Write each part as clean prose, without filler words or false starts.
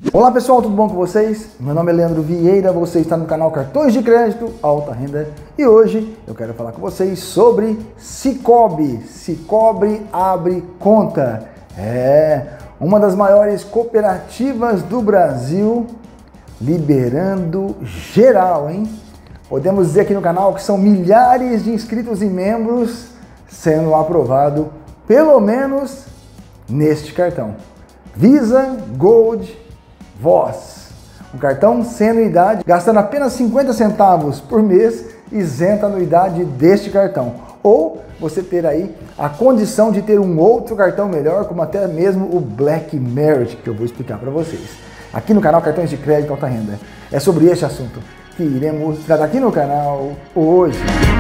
Olá pessoal, tudo bom com vocês? Meu nome é Leandro Vieira, você está no canal Cartões de Crédito Alta Renda e hoje eu quero falar com vocês sobre Sicoob. Sicoob abre conta. Uma das maiores cooperativas do Brasil, liberando geral, hein? Podemos dizer aqui no canal que são milhares de inscritos e membros sendo aprovado pelo menos neste cartão. Visa Gold Voz, um cartão sem anuidade, gastando apenas 50 centavos por mês, isenta a anuidade deste cartão. Ou você ter aí a condição de ter um outro cartão melhor, como até mesmo o Black Merit, que eu vou explicar para vocês. Aqui no canal Cartões de Crédito Alta Renda. É sobre este assunto que iremos tratar aqui no canal hoje.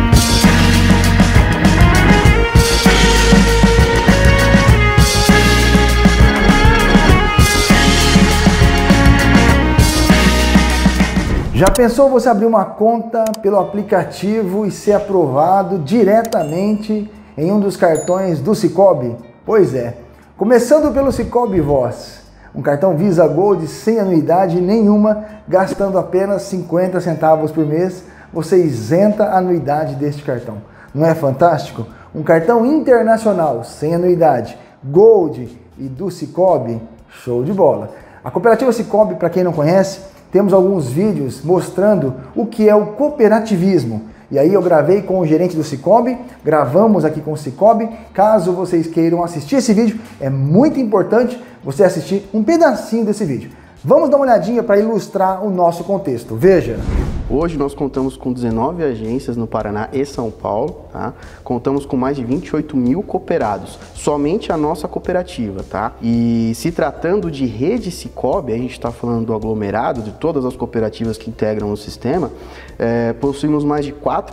Já pensou você abrir uma conta pelo aplicativo e ser aprovado diretamente em um dos cartões do Sicoob? Pois é, começando pelo Sicoob Voz, um cartão Visa Gold sem anuidade nenhuma, gastando apenas 50 centavos por mês, você isenta a anuidade deste cartão. Não é fantástico? Um cartão internacional sem anuidade, Gold e do Sicoob, show de bola. A cooperativa Sicoob, para quem não conhece, temos alguns vídeos mostrando o que é o cooperativismo. E aí eu gravei com o gerente do Sicoob, gravamos aqui com o Sicoob. Caso vocês queiram assistir esse vídeo, é muito importante você assistir um pedacinho desse vídeo. Vamos dar uma olhadinha para ilustrar o nosso contexto. Veja! Hoje nós contamos com 19 agências no Paraná e São Paulo, tá? Contamos com mais de 28 mil cooperados, somente a nossa cooperativa, tá? E se tratando de rede Sicoob, a gente está falando do aglomerado de todas as cooperativas que integram o sistema, possuímos mais de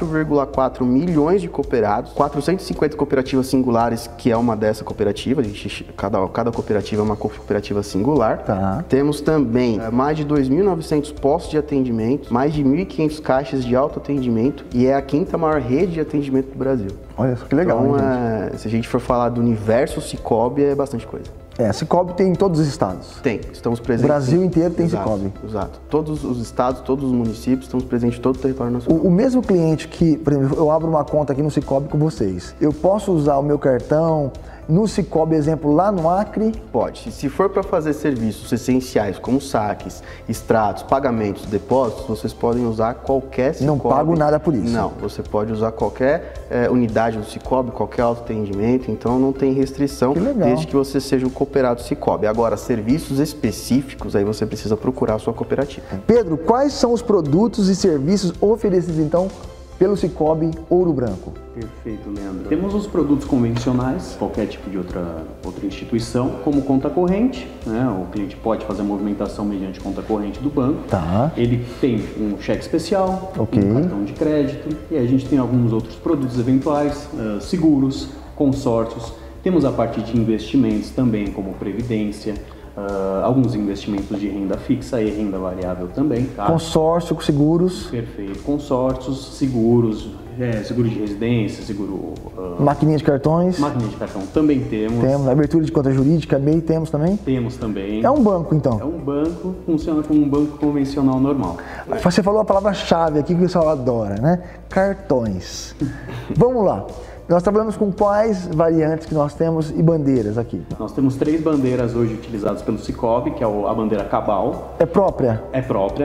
4,4 milhões de cooperados, 450 cooperativas singulares, que é uma dessa cooperativa, cada cooperativa é uma cooperativa singular. Tá. Temos também mais de 2.900 postos de atendimento, mais de 1.500 caixas de autoatendimento e é a quinta maior rede de atendimento do Brasil. Olha só que legal, então, hein, gente? Se a gente for falar do universo Sicoob, é bastante coisa. A Sicoob tem em todos os estados? Tem, estamos presentes. O Brasil inteiro tem Exato, Sicoob? Exato. Todos os estados, todos os municípios, estamos presentes em todo o território nacional. O mesmo cliente que, por exemplo, eu abro uma conta aqui no Sicoob com vocês, eu posso usar o meu cartão no Sicoob, exemplo, lá no Acre? Pode. Se for para fazer serviços essenciais, como saques, extratos, pagamentos, depósitos, vocês podem usar qualquer Sicoob. Não pago nada por isso? Não, você pode usar qualquer unidade do Sicoob, qualquer autoatendimento, então não tem restrição, desde que você seja um cooperado Sicoob. Agora, serviços específicos, aí você precisa procurar a sua cooperativa. Pedro, quais são os produtos e serviços oferecidos, então, pelo Sicoob Ouro Branco? Perfeito, Leandro. Temos os produtos convencionais, qualquer tipo de outra instituição, como conta corrente, né? O cliente pode fazer a movimentação mediante conta corrente do banco. Tá. Ele tem um cheque especial, Ok. um cartão de crédito, e a gente tem alguns outros produtos eventuais, seguros, consórcios. Temos a parte de investimentos também, como previdência, alguns investimentos de renda fixa e renda variável também. Tá? Consórcio, seguros. Perfeito. Consórcios, seguros, seguro de residência, seguro... Maquininha de cartões. Máquina de cartão também temos. Temos. Abertura de conta jurídica, MEI, temos também? Temos também. É um banco, então? É um banco, funciona como um banco convencional normal. Você falou a palavra-chave aqui que o pessoal adora, né? Cartões. Vamos lá. Nós trabalhamos com quais variantes que nós temos e bandeiras aqui? Nós temos 3 bandeiras hoje utilizadas pelo Sicoob, que é a bandeira Cabal. É própria? É própria.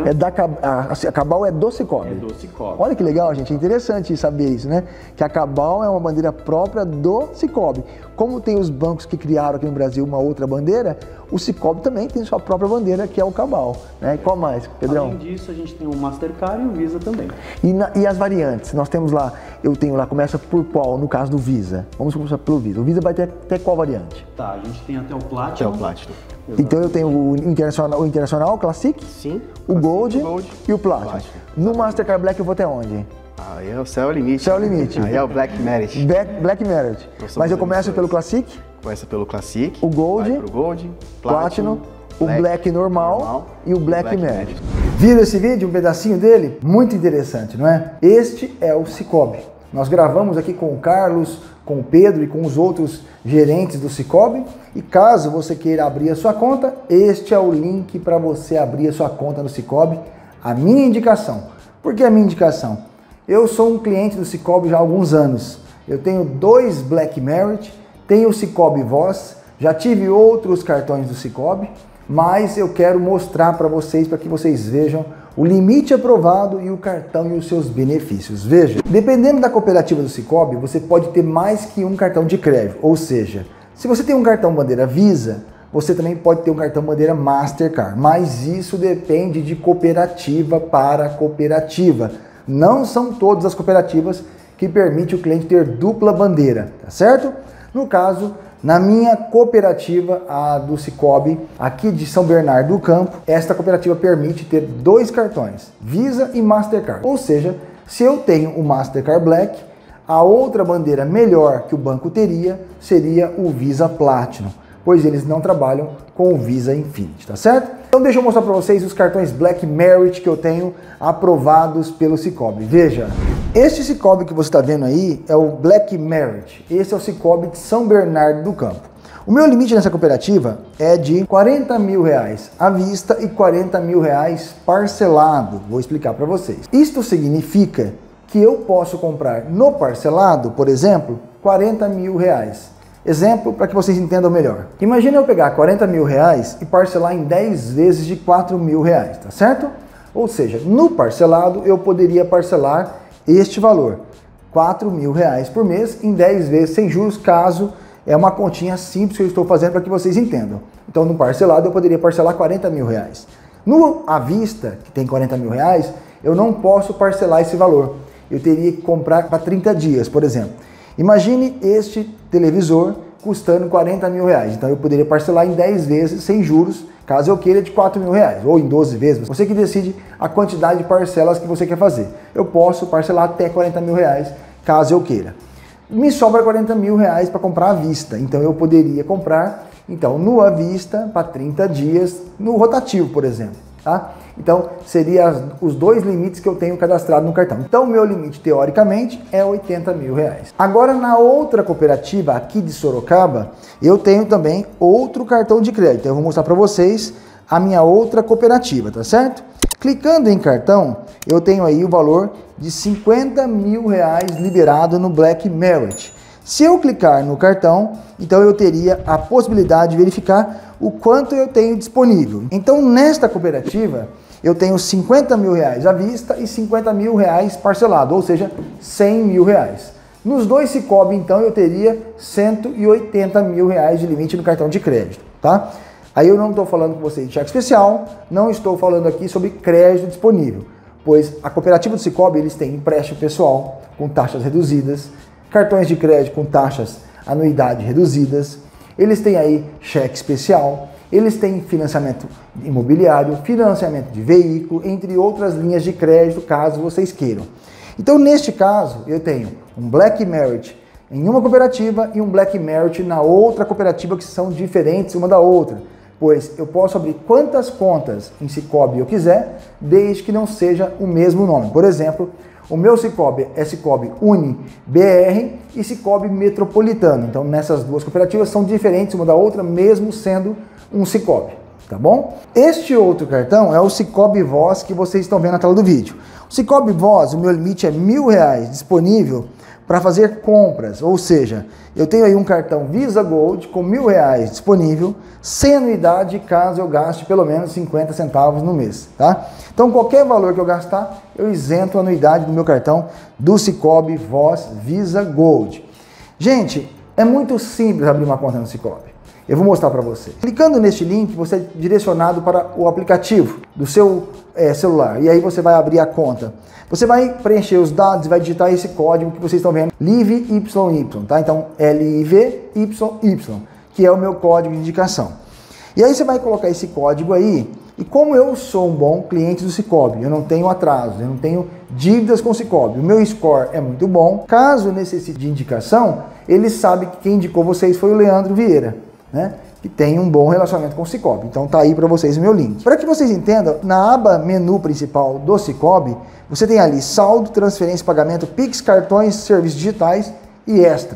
A Cabal é do Sicoob? É do Sicoob. Olha que legal, gente. É interessante saber isso, né? Que a Cabal é uma bandeira própria do Sicoob. Como tem os bancos que criaram aqui no Brasil uma outra bandeira, o Sicoob também tem sua própria bandeira, que é o Cabal. Né? E qual mais, Pedrão? Além disso, a gente tem o Mastercard e o Visa também. E as variantes? Nós temos lá, eu tenho lá, começa por qual? No caso do Visa. Vamos começar pelo Visa. O Visa vai ter até qual variante? Tá, a gente tem até o Platinum. Até o Platinum. Então eu tenho o Internacional, o Classic? Sim. O Classic, Gold, Gold e o Platinum. No Mastercard Black eu vou até onde? Aí é o céu é o limite. Céu é o limite. Aí é o Black Merit. Black Merit. Mas eu começo pelo Classic? Começa pelo Classic. O Gold. Vai pro Gold. Platinum. O Black normal e o Black Merit. Merit. Viram esse vídeo, um pedacinho dele? Muito interessante, não é? Este é o Sicoob. Nós gravamos aqui com o Carlos, com o Pedro e com os outros gerentes do Sicoob. E caso você queira abrir a sua conta, este é o link para você abrir a sua conta no Sicoob. A minha indicação. Por que a minha indicação? Eu sou um cliente do Sicoob já há alguns anos. Eu tenho 2 Black Merit, tenho o Sicoob Voz, já tive outros cartões do Sicoob, mas eu quero mostrar para vocês, para que vocês vejam o limite aprovado e o cartão e os seus benefícios. Veja, dependendo da cooperativa do Sicoob, você pode ter mais que um cartão de crédito. Ou seja, se você tem um cartão bandeira Visa, você também pode ter um cartão bandeira Mastercard. Mas isso depende de cooperativa para cooperativa. Não são todas as cooperativas que permitem o cliente ter dupla bandeira, tá certo? No caso, na minha cooperativa, a do Sicoob, aqui de São Bernardo do Campo, esta cooperativa permite ter 2 cartões, Visa e Mastercard. Ou seja, se eu tenho o Mastercard Black, a outra bandeira melhor que o banco teria seria o Visa Platinum, pois eles não trabalham com o Visa Infinity, tá certo? Então deixa eu mostrar para vocês os cartões Black Merit que eu tenho aprovados pelo Sicoob. Veja, este Sicoob que você está vendo aí é o Black Merit. Esse é o Sicoob de São Bernardo do Campo. O meu limite nessa cooperativa é de R$40 mil à vista e R$40 mil parcelado. Vou explicar para vocês. Isto significa que eu posso comprar no parcelado, por exemplo, R$40 mil. Exemplo para que vocês entendam melhor. Imagina eu pegar R$40 mil e parcelar em 10 vezes de R$4 mil, tá certo? Ou seja, no parcelado eu poderia parcelar este valor, R$4 mil por mês, em 10 vezes sem juros, caso é uma continha simples que eu estou fazendo para que vocês entendam. Então no parcelado eu poderia parcelar R$40 mil. No à vista, que tem R$40 mil, eu não posso parcelar esse valor. Eu teria que comprar para 30 dias, por exemplo. Imagine este televisor custando R$40 mil. Então eu poderia parcelar em 10 vezes sem juros, caso eu queira, de R$4 mil, ou em 12 vezes. Você que decide a quantidade de parcelas que você quer fazer. Eu posso parcelar até R$40 mil, caso eu queira. Me sobra R$40 mil para comprar à vista. Então eu poderia comprar no à vista para 30 dias no rotativo, por exemplo. Tá? Então, seriam os 2 limites que eu tenho cadastrado no cartão. Então, o meu limite, teoricamente, é R$80 mil. Agora, na outra cooperativa, aqui de Sorocaba, eu tenho também outro cartão de crédito. Eu vou mostrar para vocês a minha outra cooperativa, tá certo? Clicando em cartão, eu tenho aí o valor de R$50 mil liberado no Black Merit. Se eu clicar no cartão, então eu teria a possibilidade de verificar o quanto eu tenho disponível. Então, nesta cooperativa, eu tenho R$50 mil à vista e R$50 mil parcelado, ou seja, R$100 mil. Nos 2 Sicoob, então, eu teria R$180 mil de limite no cartão de crédito, tá? Aí eu não estou falando com vocês de cheque especial, não estou falando aqui sobre crédito disponível, pois a cooperativa do Sicoob, eles têm empréstimo pessoal com taxas reduzidas, cartões de crédito com taxas anuidade reduzidas, eles têm aí cheque especial, eles têm financiamento imobiliário, financiamento de veículo, entre outras linhas de crédito, caso vocês queiram. Então, neste caso, eu tenho um Black Merit em uma cooperativa e um Black Merit na outra cooperativa, que são diferentes uma da outra, pois eu posso abrir quantas contas em Sicoob eu quiser, desde que não seja o mesmo nome. Por exemplo, o meu Sicoob é Sicoob Uni BR e Sicoob Metropolitano. Então, nessas 2 cooperativas são diferentes uma da outra, mesmo sendo um Sicoob, tá bom? Este outro cartão é o Sicoob Voz que vocês estão vendo na tela do vídeo. O Sicoob Voz, o meu limite é R$1.000 disponível para fazer compras, ou seja, eu tenho aí um cartão Visa Gold com R$1.000 disponível, sem anuidade, caso eu gaste pelo menos 50 centavos no mês, tá? Então, qualquer valor que eu gastar, eu isento a anuidade do meu cartão do Sicoob Voz Visa Gold. Gente, é muito simples abrir uma conta no Sicoob. Eu vou mostrar para você. Clicando neste link, você é direcionado para o aplicativo do seu celular. E aí você vai abrir a conta. Você vai preencher os dados e vai digitar esse código que vocês estão vendo. LIVYY, tá? Então, LIVYY, que é o meu código de indicação. E aí você vai colocar esse código aí. E como eu sou um bom cliente do Sicoob, eu não tenho atrasos, eu não tenho dívidas com o Sicoob, o meu score é muito bom. Caso necessite de indicação, ele sabe que quem indicou vocês foi o Leandro Vieira, né? Que tem um bom relacionamento com o Sicoob. Então tá aí para vocês o meu link. Para que vocês entendam, na aba menu principal do Sicoob, você tem ali saldo, transferência, pagamento, Pix, cartões, serviços digitais e extras.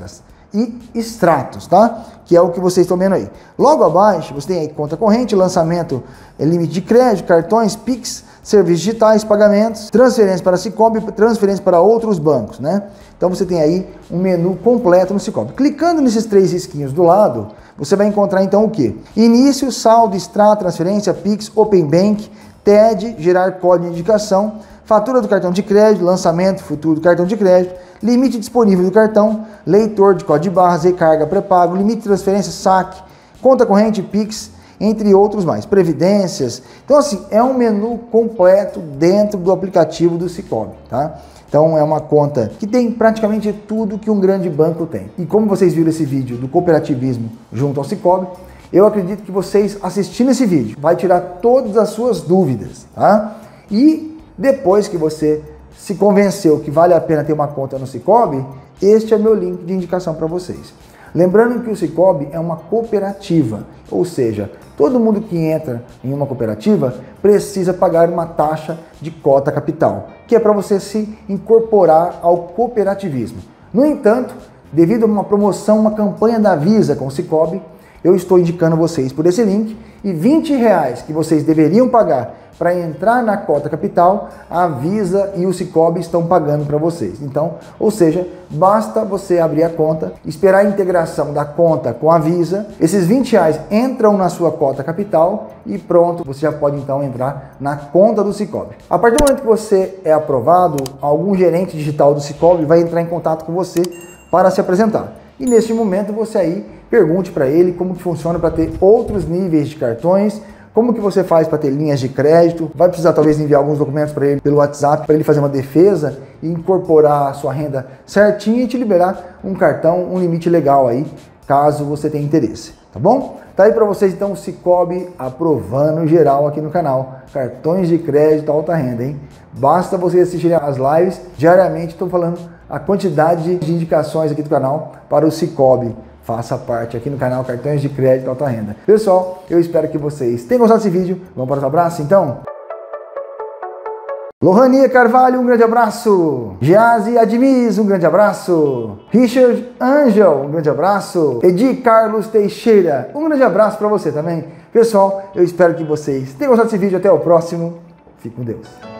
e extratos, tá? Que é o que vocês estão vendo aí. Logo abaixo, você tem aí conta corrente, lançamento, limite de crédito, cartões, Pix, serviços digitais, pagamentos, transferências para Sicoob, transferências para outros bancos, né? Então você tem aí um menu completo no Sicoob. Clicando nesses 3 risquinhos do lado, você vai encontrar então o quê? Início, saldo, extrato, transferência, Pix, Open Bank, TED, gerar código de indicação, fatura do cartão de crédito, lançamento futuro do cartão de crédito, limite disponível do cartão, leitor de código de barras, recarga pré-pago, limite de transferência, saque, conta corrente, Pix, entre outros mais, previdências. Então assim, é um menu completo dentro do aplicativo do Sicoob, tá? Então é uma conta que tem praticamente tudo que um grande banco tem. E como vocês viram esse vídeo do cooperativismo junto ao Sicoob, eu acredito que vocês assistindo esse vídeo vai tirar todas as suas dúvidas, tá? E depois que você se convenceu que vale a pena ter uma conta no Sicoob, este é meu link de indicação para vocês. Lembrando que o Sicoob é uma cooperativa, ou seja, todo mundo que entra em uma cooperativa precisa pagar uma taxa de cota capital, que é para você se incorporar ao cooperativismo. No entanto, devido a uma promoção, uma campanha da Visa com o Sicoob, eu estou indicando vocês por esse link e R$20 que vocês deveriam pagar para entrar na cota capital, a Visa e o Sicoob estão pagando para vocês. Então, ou seja, basta você abrir a conta, esperar a integração da conta com a Visa, esses R$20 entram na sua cota capital e pronto, você já pode então entrar na conta do Sicoob. A partir do momento que você é aprovado, algum gerente digital do Sicoob vai entrar em contato com você para se apresentar. E neste momento você aí pergunte para ele como que funciona para ter outros níveis de cartões, como que você faz para ter linhas de crédito, vai precisar talvez enviar alguns documentos para ele pelo WhatsApp, para ele fazer uma defesa e incorporar a sua renda certinha e te liberar um cartão, um limite legal aí, caso você tenha interesse, tá bom? Tá aí para vocês então o Sicoob aprovando geral aqui no canal, cartões de crédito alta renda, hein? Basta vocês assistirem as lives, diariamente estou falando a quantidade de indicações aqui do canal para o Sicoob. Faça parte aqui no canal Cartões de Crédito Alta Renda. Pessoal, eu espero que vocês tenham gostado desse vídeo. Vamos para os abraços, então? Lohania Carvalho, um grande abraço. Geazi Admis, um grande abraço. Richard Angel, um grande abraço. Edi Carlos Teixeira, um grande abraço para você também. Pessoal, eu espero que vocês tenham gostado desse vídeo. Até o próximo. Fique com Deus.